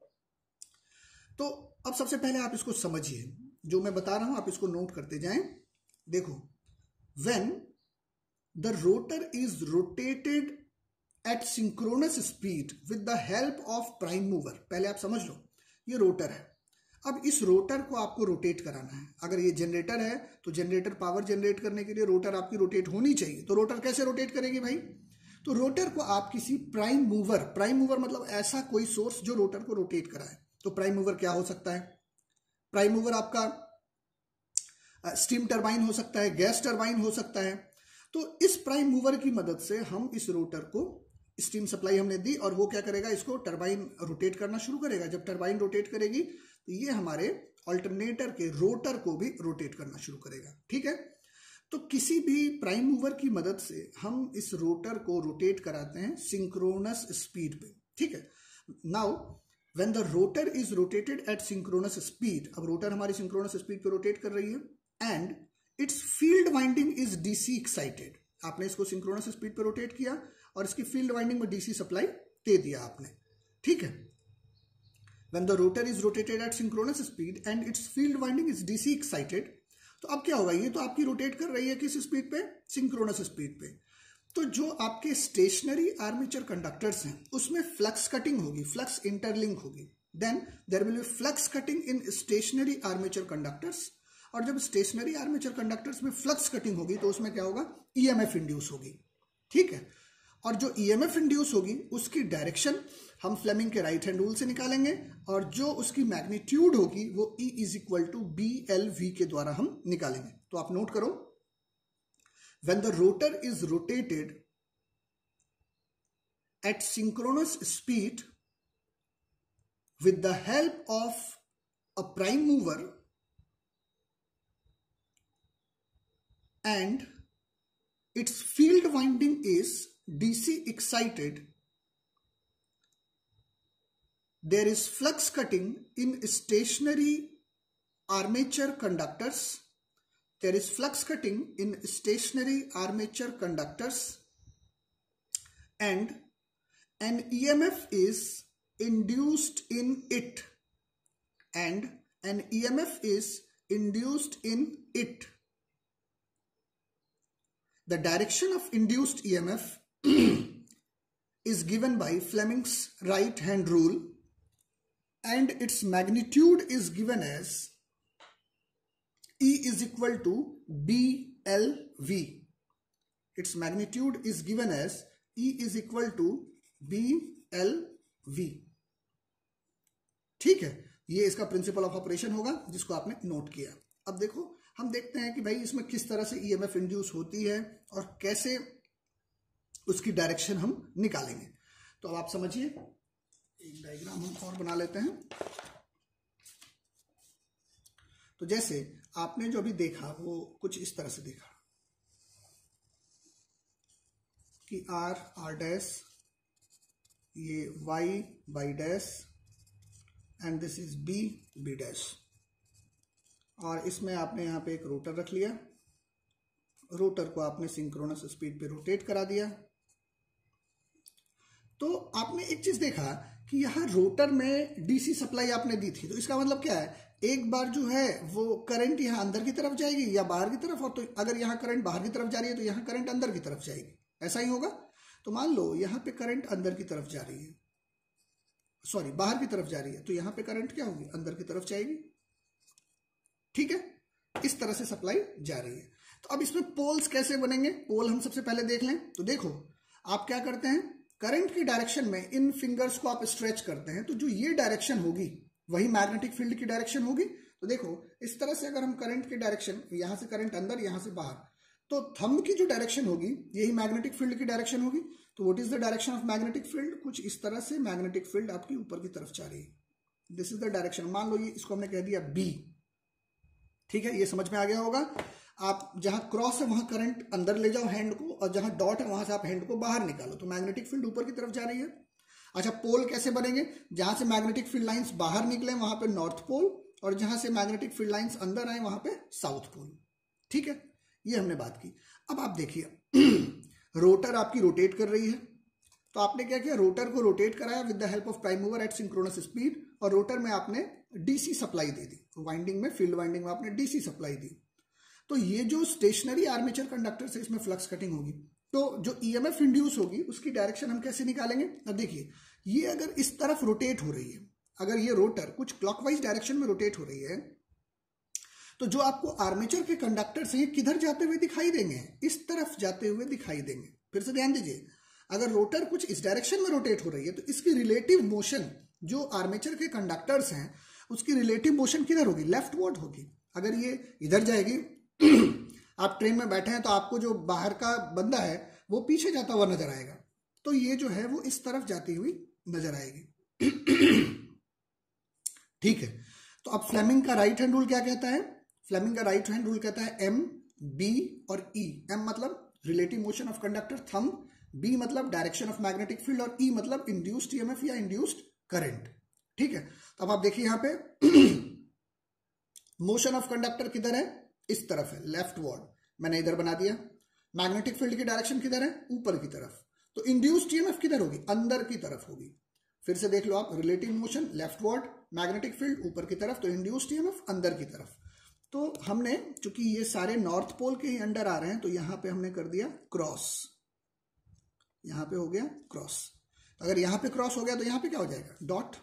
तो अब सबसे पहले आप इसको समझिए, जो मैं बता रहा हूं आप इसको नोट करते जाएं। देखो, when the rotor is rotated at synchronous speed with the help of prime mover, पहले आप समझ लो ये रोटर है। अब इस रोटर को आपको रोटेट कराना है। अगर ये जनरेटर है तो जनरेटर पावर जनरेट करने के लिए रोटर आपकी रोटेट होनी चाहिए। तो रोटर कैसे रोटेट करेगी भाई, तो रोटर को आप किसी प्राइम मूवर मतलब ऐसा कोई सोर्स जो रोटर को रोटेट कराए। तो प्राइम मूवर क्या हो सकता है, प्राइम मूवर आपका स्टीम टरबाइन हो सकता है, गैस टरबाइन हो सकता है। तो इस प्राइम मूवर की मदद से हम इस रोटर को स्टीम सप्लाई हमने दी, और वो क्या करेगा, इसको टरबाइन रोटेट करना शुरू करेगा। जब टरबाइन रोटेट करेगी तो ये हमारे अल्टरनेटर के रोटर को भी रोटेट करना शुरू करेगा। ठीक है, तो किसी भी प्राइम मूवर की मदद से हम इस रोटर को रोटेट कराते हैं सिंक्रोनस स्पीड पे। ठीक है, now when the rotor is rotated at synchronous speed, अब रोटर हमारी सिंक्रोनस स्पीड पे रोटेट कर रही है, and its field winding is DC excited. आपने इसको सिंक्रोनस स्पीड पे रोटेट किया और इसकी फील्ड वाइंडिंग में डीसी सप्लाई दे दिया आपने। ठीक है, when the rotor is rotated at synchronous speed and its field winding is DC excited, तो अब क्या होगा, ये तो आपकी रोटेट कर रही है किस स्पीड पे, सिंक्रोनस स्पीड पे। तो जो आपके स्टेशनरी आर्मेचर कंडक्टर्स हैं उसमें फ्लक्स कटिंग होगी, फ्लक्स इंटरलिंक होगी। Then there will be flux cutting in stationary armature conductors, और जब स्टेशनरी आर्मेचर कंडक्टर्स में फ्लक्स कटिंग होगी तो उसमें क्या होगा, ईएमएफ इंड्यूस होगी। ठीक है, और जो ईएमएफ इंड्यूस होगी उसकी डायरेक्शन हम फ्लेमिंग के राइट हैंड रूल से निकालेंगे, और जो उसकी मैग्नीट्यूड होगी वो E is equal to BLV के द्वारा हम निकालेंगे। तो आप नोट करो, when the rotor is rotated at synchronous speed with the help of a prime mover and its field winding is DC excited, there is flux cutting in stationary armature conductors. There is flux cutting in stationary armature conductors, and an EMF is induced in it, and an EMF is induced in it. The direction of induced EMF is given by Fleming's right hand rule and its magnitude is given as E is equal to BLV. Its magnitude is given as E is equal to BLV. ठीक है, ये इसका principle of operation होगा जिसको आपने note किया। अब देखो हम देखते हैं कि भाई इसमें किस तरह से ईएमएफ इंड्यूस होती है और कैसे उसकी डायरेक्शन हम निकालेंगे। तो अब आप समझिए, एक डायग्राम हम और बना लेते हैं। तो जैसे आपने जो अभी देखा वो कुछ इस तरह से देखा कि आर डैश, ये Y dash and this is B dash, और इसमें आपने यहाँ पे एक रोटर रख लिया। रोटर को आपने सिंक्रोनस स्पीड पे रोटेट करा दिया। तो आपने एक चीज देखा कि यहाँ रोटर में डीसी सप्लाई आपने दी थी, तो इसका मतलब क्या है, एक बार जो है वो करंट यहाँ अंदर की तरफ जाएगी या बाहर की तरफ, और तो अगर यहाँ करंट बाहर की तरफ जा रही है तो यहाँ करंट अंदर की तरफ जाएगी, ऐसा ही होगा। तो मान लो यहाँ पे करंट अंदर की तरफ जा रही है, सॉरी बाहर की तरफ जा रही है, तो यहाँ पे करंट क्या होगी, अंदर की तरफ जाएगी। ठीक है, इस तरह से सप्लाई जा रही है। तो अब इसमें पोल्स कैसे बनेंगे, पोल हम सबसे पहले देख लें। तो देखो आप क्या करते हैं, करंट की डायरेक्शन में इन फिंगर्स को आप स्ट्रेच करते हैं, तो जो ये डायरेक्शन होगी वही मैग्नेटिक फील्ड की डायरेक्शन होगी। तो देखो इस तरह से अगर हम करंट की डायरेक्शन, यहां से करंट अंदर यहां से बाहर, तो थंब की जो डायरेक्शन होगी यही मैग्नेटिक फील्ड की डायरेक्शन होगी। तो what is the direction of magnetic field, कुछ इस तरह से मैग्नेटिक फील्ड आपकी ऊपर की तरफ जा रही है। This is the direction. मान लो ये इसको हमने कह दिया बी। ठीक है, ये समझ में आ गया होगा। आप जहां क्रॉस है वहां करंट अंदर ले जाओ हैंड को, और जहां डॉट है वहां से आप हैंड को बाहर निकालो, तो मैग्नेटिक फील्ड ऊपर की तरफ जा रही है। अच्छा, पोल कैसे बनेंगे, जहां से मैग्नेटिक फील्ड लाइंस बाहर निकले वहां पे नॉर्थ पोल, और जहां से मैग्नेटिक फील्ड लाइंस अंदर आए वहां पे साउथ पोल। ठीक है, ये हमने बात की। अब आप देखिए रोटर आपकी रोटेट कर रही है, तो आपने क्या किया, रोटर को रोटेट कराया with the help of prime mover at synchronous speed, और रोटर में आपने डीसी सप्लाई दे दी, वाइंडिंग में, फील्ड वाइंडिंग में आपने डीसी सप्लाई दी। तो ये जो स्टेशनरी आर्मेचर कंडक्टर से इसमें फ्लक्स कटिंग होगी, तो जो ईएमएफ इंड्यूस होगी उसकी डायरेक्शन हम कैसे निकालेंगे। अब देखिए ये अगर इस तरफ रोटेट हो रही है, अगर ये रोटर कुछ क्लॉकवाइज डायरेक्शन में रोटेट हो रही है, तो जो आपको आर्मेचर के कंडक्टर्स हैं किधर जाते हुए दिखाई देंगे, इस तरफ जाते हुए दिखाई देंगे। फिर से ध्यान दीजिए, अगर रोटर कुछ इस डायरेक्शन में रोटेट हो रही है तो इसकी रिलेटिव मोशन जो आर्मेचर के कंडक्टर्स हैं उसकी रिलेटिव मोशन किधर होगी, लेफ्टवर्ड होगी। अगर ये इधर जाएगी आप ट्रेन में बैठे हैं तो आपको जो बाहर का बंदा है वो पीछे जाता हुआ नजर आएगा, तो ये जो है वो इस तरफ जाती हुई नजर आएगी। ठीक है, तो अब फ्लेमिंग का राइट हैंड रूल क्या कहता है, फ्लेमिंग का राइट हैंड रूल कहता है एम, बी और ई। एम मतलब relative motion of conductor thumb, B मतलब डायरेक्शन ऑफ मैग्नेटिक फील्ड, और ई मतलब इंड्यूस्ड ईएमएफ या इंड्यूस्ड करंट। ठीक है, तो अब आप देखिए यहाँ पे मोशन ऑफ कंडक्टर किधर है, इस तरफ है, लेफ्टवर्ड, मैंने इधर बना दिया। मैग्नेटिक फील्ड की डायरेक्शन किधर है, ऊपर की तरफ, तो इंड्यूस्ड ईएमएफ किधर होगी, अंदर की तरफ होगी। फिर से देख लो आप, relative motion leftward, magnetic field ऊपर की तरफ, तो इंड्यूस्ड ईएमएफ अंदर की तरफ। तो हमने चूंकि ये सारे नॉर्थ पोल के ही अंडर आ रहे हैं, तो यहां पे हमने कर दिया क्रॉस, यहां पे हो गया क्रॉस। अगर यहां पे क्रॉस हो गया तो यहां पे क्या हो जाएगा, डॉट।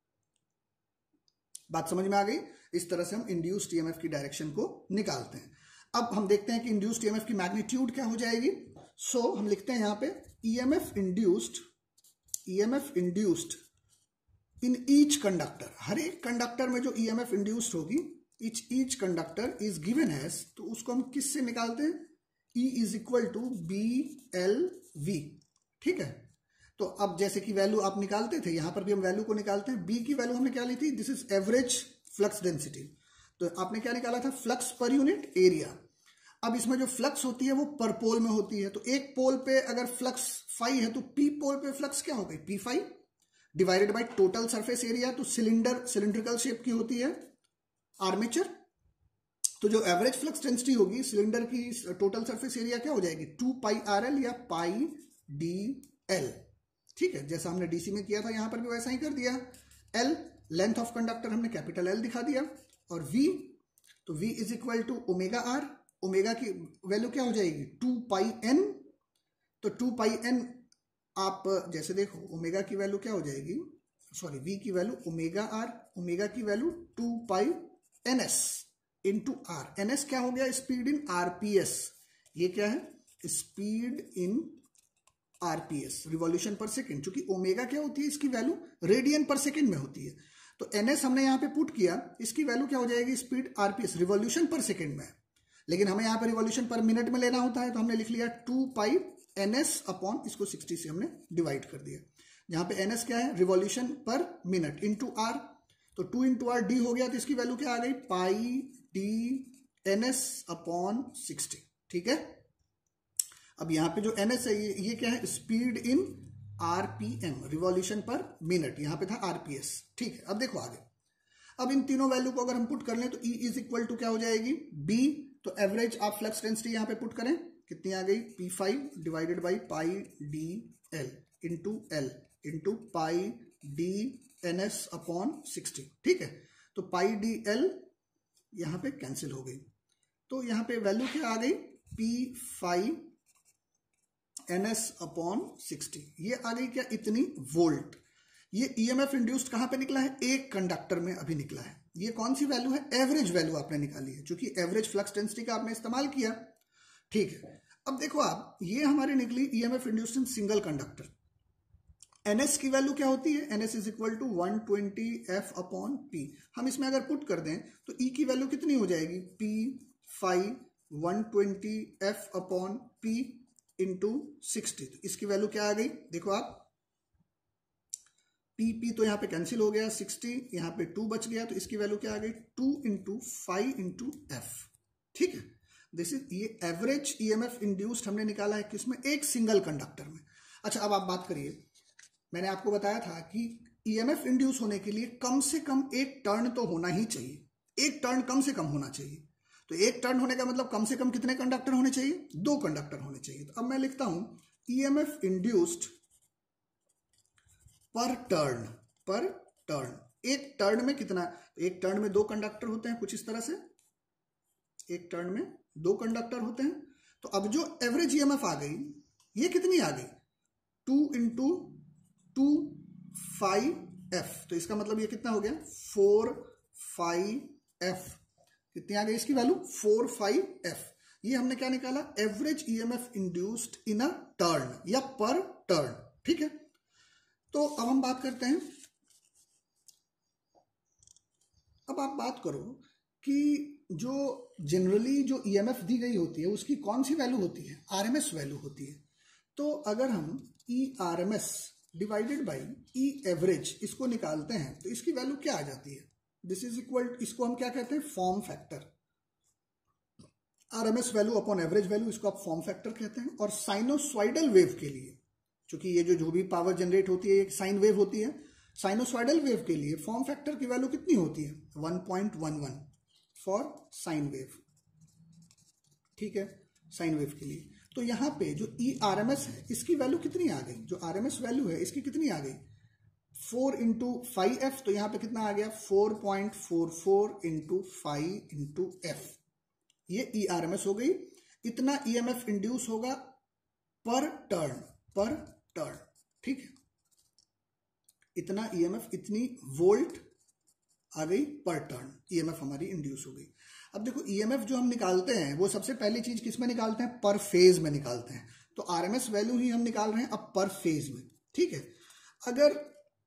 बात समझ में आ गई। इस तरह से हम इंड्यूस्ड ईएमएफ की डायरेक्शन को निकालते हैं। अब हम देखते हैं कि इंड्यूस्ड ईएमएफ की मैग्नीट्यूड क्या हो जाएगी। सो हम लिखते हैं यहां पे EMF induced in each conductor, हर एक कंडक्टर में जो ईएमएफ इंड्यूस्ड होगी, each conductor is given as, तो उसको हम किससे निकालते हैं, E is equal to BLV। ठीक है, तो अब जैसे कि वैल्यू आप निकालते थे, यहां पर भी हम वैल्यू को निकालते हैं। बी की वैल्यू हमने क्या ली थी, this is average flux density, तो आपने क्या निकाला था, फ्लक्स पर यूनिट एरिया। अब इसमें जो फ्लक्स होती है वो पर पोल में होती है, तो एक पोल पे अगर फ्लक्स फाई है तो पी पोल पे फ्लक्स क्या हो गई, P5 divided by total surface area. तो सिलिंड्रिकल शेप की होती है आर्मेचर, तो जो एवरेज फ्लक्स डेंसिटी होगी सिलेंडर की टोटल सरफेस एरिया क्या हो जाएगी, 2πRL या πdl। ठीक है, जैसा हमने डीसी में किया था यहां पर भी वैसा ही कर दिया। L लेंथ ऑफ कंडक्टर हमने कैपिटल L दिखा दिया, और V, तो V is equal to omega R, omega की वैल्यू क्या हो जाएगी 2πN, तो 2πN आप जैसे देखो ओमेगा की वैल्यू क्या हो जाएगी, सॉरी वी की वैल्यू ओमेगा आर, ओमेगा की value 2 pi N S into R. N S क्या हो गया, स्पीड इन आरपीएस, ये क्या है, speed in RPS, revolution per second. क्योंकि ओमेगा क्या होती है, इसकी वैल्यू रेडियन पर सेकेंड में होती है, तो एनएस हमने यहाँ पे पुट किया, इसकी वैल्यू क्या हो जाएगी, speed RPS, revolution per second में, लेकिन हमें यहाँ पे रिवॉल्यूशन पर मिनट में लेना होता है, तो हमने लिख लिया 2 पाई एनएस अपॉन, इसको 60 से हमने डिवाइड कर दिया। जहाँ पे एनएस क्या है, revolution per minute, into are, तो 2 इंटू आर डी हो गया, तो इसकी वैल्यू क्या आ गई, पाई डी एनएस अपॉन 60। ठीक है, अब यहाँ पे जो एनएस है ये क्या है, speed in RPM, revolution per minute, यहाँ पे था आरपीएस। ठीक है, अब देखो आगे, अब इन तीनों वैल्यू को अगर हम पुट कर लें तो E इज इक्वल टू क्या हो जाएगी, B, तो एवरेज आप फ्लक्स डेंसिटी यहाँ पे पुट करें, कितनी आ गई, P5 divided by pi D L into L into pi D N S upon 60। ठीक है, तो पाई डी एल यहाँ पे कैंसिल हो गई, तो यहाँ पे वैल्यू क्या आ गई, P5 एन एस अपॉन 60, ये आ गई क्या, इतनी वोल्ट। ये ईएमएफ इंड्यूस्ड कहां पे निकला है, एक कंडक्टर में अभी निकला है। ये कौन सी वैल्यू है, एवरेज वैल्यू आपने निकाली है, क्योंकि एवरेज फ्लक्स डेंसिटी का आपने इस्तेमाल किया। ठीक है, अब देखो आप, ये हमारी निकली EMF induced in single conductor. NS की वैल्यू क्या होती है, NS is equal to 120 F upon P. हम इसमें अगर पुट कर दें तो ई की वैल्यू कितनी हो जाएगी, P5 120 F upon P into 60, तो इसकी वैल्यू क्या आ गई, देखो आप, पी तो यहाँ पे कैंसिल हो गया, 60 यहाँ पे 2 बच गया, तो इसकी वैल्यू क्या आ गई, 2 इंटू 5 इंटू एफ। ठीक है, दिस इज, ये एवरेज ईएमएफ इंड्यूस्ड हमने निकाला है किसमें, एक सिंगल कंडक्टर में। अच्छा, अब आप बात करिए, मैंने आपको बताया था कि ईएमएफ इंड्यूस होने के लिए कम से कम एक टर्न तो होना ही चाहिए, एक टर्न कम से कम होना चाहिए। तो एक टर्न होने का मतलब कम से कम कितने कंडक्टर होने चाहिए, 2 कंडक्टर होने चाहिए। तो अब मैं लिखता हूं ईएमएफ इंड्यूस्ड पर टर्न, एक टर्न में कितना, एक टर्न में 2 कंडक्टर होते हैं, कुछ इस तरह से, एक टर्न में 2 कंडक्टर होते हैं। तो अब जो एवरेज ईएमएफ आ गई, ये कितनी आ गई, 2 इंटू 2 5 एफ, तो इसका मतलब ये कितना हो गया, 4 5 एफ, कितनी आ गई इसकी वैल्यू, 4 5 एफ। ये हमने क्या निकाला, average EMF induced in a turn या पर टर्न। ठीक है, तो अब हम बात करते हैं, अब आप बात करो कि जो जनरली जो ईएमएफ दी गई होती है उसकी कौन सी वैल्यू होती है, आरएमएस वैल्यू होती है। तो अगर हम E RMS divided by E average इसको निकालते हैं तो इसकी वैल्यू क्या आ जाती है, दिस इज इक्वल, इसको हम क्या कहते हैं, form factor. RMS value upon average value, इसको आप फॉर्म फैक्टर कहते हैं। और साइनोसॉइडल वेव के लिए, क्योंकि ये जो भी पावर जनरेट होती है एक साइन वेव होती है, साइनोसॉइडल वेव के लिए फॉर्म फैक्टर की वैल्यू कितनी होती है, 1.11 फॉर साइन वेव। ठीक है, साइन वेव के लिए। तो यहां पे जो ई आरएमएस है इसकी वैल्यू कितनी आ गई, जो आरएमएस वैल्यू है इसकी कितनी आ गई, 4 इंटू 5 तो यहाँ पे कितना आ गया, 4.44 इंटू 5 इंटू एफ, ये ई आरएमएस हो गई। इतना ईएमएफ इंड्यूस होगा पर टर्न। ठीक है, इतना ईएमएफ, इतनी वोल्ट आ गई पर टर्न, ईएमएफ हमारी इंड्यूस हो गई। अब देखो ईएमएफ जो हम निकालते हैं वो सबसे पहली चीज किस में निकालते हैं, पर फेज में निकालते हैं। तो आरएमएस वैल्यू ही हम निकाल रहे हैं अब पर फेज में। ठीक है, अगर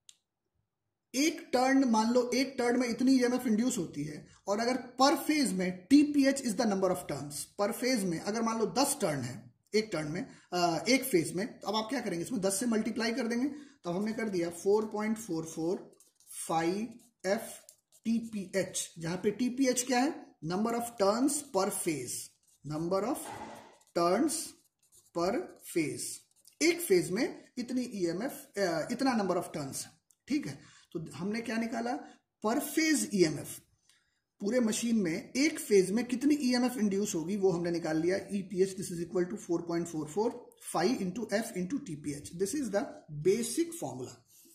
एक टर्न, मान लो एक टर्न में इतनी ईएमएफ इंड्यूस होती है, और अगर पर फेज में TPH is the number of turns, per phase में अगर मान लो 10 टर्न है एक टर्न में, एक फेज में, तो अब आप क्या करेंगे, इसमें 10 से मल्टीप्लाई कर देंगे। तो हमने कर दिया 4.44 5 एफ टीपीएच, जहां पे टीपीएच क्या है, number of turns per phase, number of turns per phase. एक फेज में इतनी ईएमएफ, इतना नंबर ऑफ टर्न्स। ठीक है, तो हमने क्या निकाला, पर फेज ईएमएफ, पूरे मशीन में एक फेज में कितनी ईएमएफ इंड्यूस होगी वो हमने निकाल लिया, EPH, this is equal to 4.44 5 into F into TPH. This is the basic formula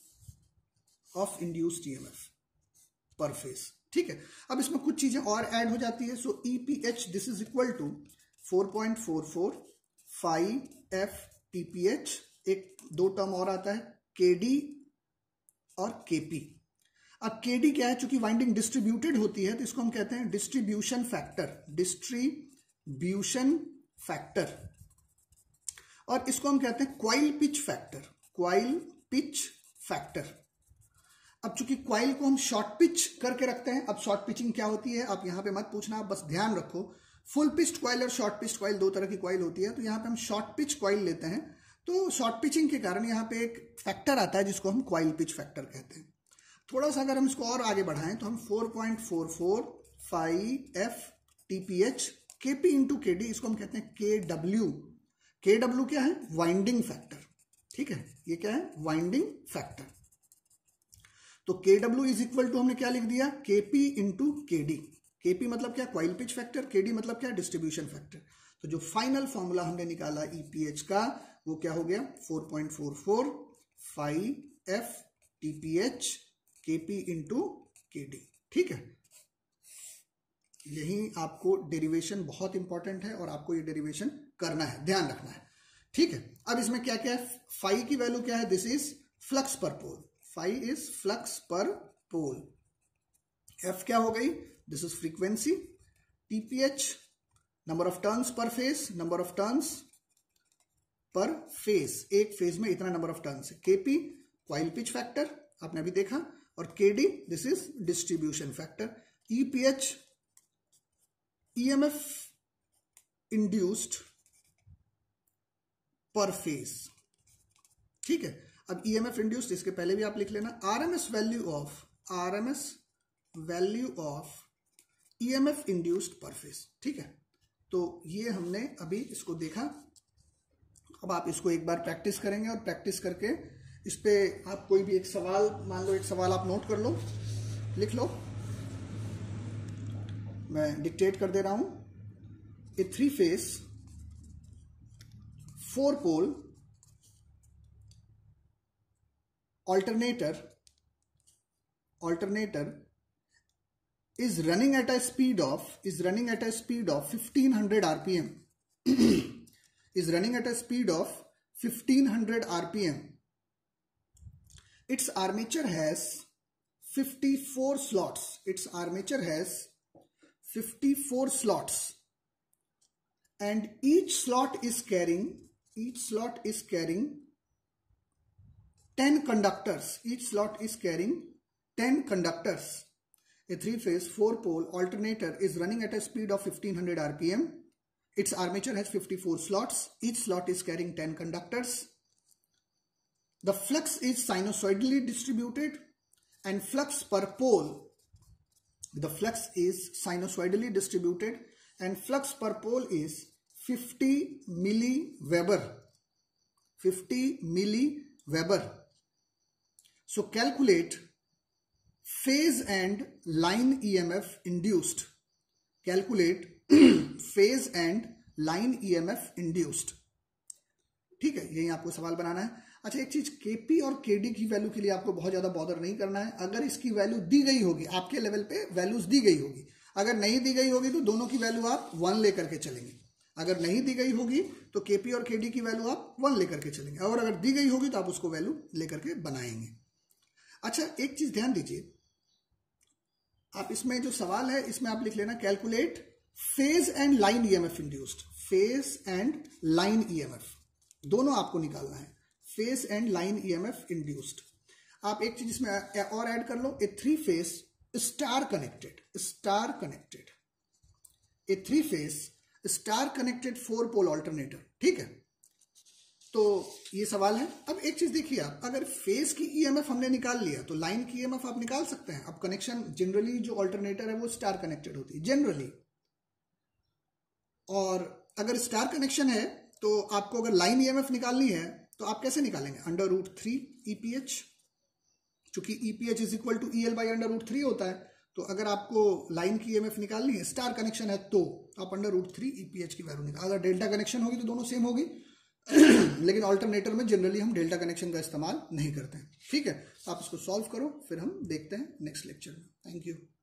of induced EMF per phase. ठीक है, अब इसमें कुछ चीजें और ऐड हो जाती है। So EPH this is equal to 4.44 5 F TPH एक दो टर्म और आता है केडी और केपी। अब केडी क्या है, चूंकि वाइंडिंग डिस्ट्रीब्यूटेड होती है तो इसको हम कहते हैं डिस्ट्रीब्यूशन फैक्टर, डिस्ट्रीब्यूशन फैक्टर। और इसको हम कहते हैं coil pitch factor, coil pitch factor. अब चूंकि क्वाइल को हम शॉर्ट पिच करके रखते हैं, अब शॉर्ट पिचिंग क्या होती है आप यहां पे मत पूछना, आप बस ध्यान रखो फुल पिच्ड क्वाइल और शॉर्ट पिच्ड क्वाइल दो तरह की क्वाइल होती है। तो यहाँ पे हम शॉर्ट पिच क्वाइल लेते हैं, तो शॉर्ट पिचिंग के कारण यहाँ पे एक फैक्टर आता है जिसको हम क्वाइल पिच फैक्टर कहते हैं। थोड़ा सा अगर हम इसको और आगे बढ़ाएं तो हम 4.445 TPH KP इंटू KD, इसको हम कहते हैं KW। KW क्या है, वाइंडिंग फैक्टर, ठीक है, ये क्या है, वाइंडिंग फैक्टर। तो KW इज इक्वल टू हमने क्या लिख दिया, KP इंटू KD। KP मतलब क्या, क्वाइल पिच फैक्टर, KD मतलब क्या, डिस्ट्रीब्यूशन फैक्टर। तो जो फाइनल फॉर्मूला हमने निकाला EPH का वो क्या हो गया, 4.445 TPH KP इंटू KD, ठीक है। यही आपको डेरिवेशन बहुत इंपॉर्टेंट है और आपको ये डेरिवेशन करना है, ध्यान रखना है, ठीक है। अब इसमें क्या क्या है, फाई की वैल्यू क्या है, दिस इज फ्लक्स पर पोल, फाई इज फ्लक्स पर पोल। F क्या हो गई, this is frequency. TPH number of turns per phase, number of turns per phase, एक फेज में इतना नंबर ऑफ टर्न्स है। KP क्वाइल पिच फैक्टर आपने अभी देखा, और KD this is distribution factor. EPH EMF induced per phase, ठीक है। अब EMF इंड्यूस्ड इसके पहले भी आप लिख लेना, RMS value of EMF induced per phase, ठीक है। तो ये हमने अभी इसको देखा। अब आप इसको एक बार प्रैक्टिस करेंगे और प्रैक्टिस करके इस पे आप कोई भी एक सवाल, मान लो एक सवाल आप नोट कर लो, लिख लो, मैं डिक्टेट कर दे रहा हूं। A 3 phase 4 pole alternator is running at a speed of 1500 rpm is running at a speed of 1500 rpm. Its armature has 54 slots. Its armature has 54 slots, and each slot is carrying 10 conductors. Each slot is carrying 10 conductors. A 3-phase 4-pole alternator is running at a speed of 1500 rpm. Its armature has 54 slots. Each slot is carrying 10 conductors. The flux is sinusoidally distributed, and flux per pole, the flux is sinusoidally distributed, and flux per pole is 50 milliweber. 50 milliweber. So calculate phase and line EMF induced. Calculate phase and line EMF induced. ठीक है, यही आपको सवाल बनाना है। अच्छा, एक चीज, KP और KD की वैल्यू के लिए आपको बहुत ज्यादा बॉदर नहीं करना है। अगर इसकी वैल्यू दी गई होगी, आपके लेवल पे वैल्यूज दी गई होगी, अगर नहीं दी गई होगी तो दोनों की वैल्यू आप 1 लेकर के चलेंगे। अगर नहीं दी गई होगी तो KP और KD की वैल्यू आप 1 लेकर के चलेंगे, और अगर दी गई होगी तो आप उसको वैल्यू लेकर के बनाएंगे। अच्छा, एक चीज ध्यान दीजिए, आप इसमें जो सवाल है इसमें आप लिख लेना calculate phase and line EMF induced. Phase and line EMF दोनों आपको निकालना है, phase and line EMF induced. आप एक चीज इसमें और ऐड कर लो, a three phase star connected, a three phase star connected four pole alternator, ठीक है। तो ये सवाल है। अब एक चीज देखिए, आप अगर फेज की EMF हमने निकाल लिया तो लाइन की EMF आप निकाल सकते हैं। अब कनेक्शन जनरली जो ऑल्टरनेटर है वो स्टार कनेक्टेड होती है जनरली, और अगर स्टार कनेक्शन है तो आपको अगर लाइन EMF निकालनी है तो आप कैसे निकालेंगे, √3 EPH, चूंकि EPH is equal to EL by √3 होता है। तो अगर आपको लाइन की EMF निकालनी है, स्टार कनेक्शन है, तो आप √3 EPH की वैल्यू निकाल। अगर डेल्टा कनेक्शन होगी तो दोनों सेम होगी लेकिन ऑल्टरनेटर में जनरली हम डेल्टा कनेक्शन का इस्तेमाल नहीं करते हैं, ठीक है। आप इसको सॉल्व करो, फिर हम देखते हैं नेक्स्ट लेक्चर में। Thank you.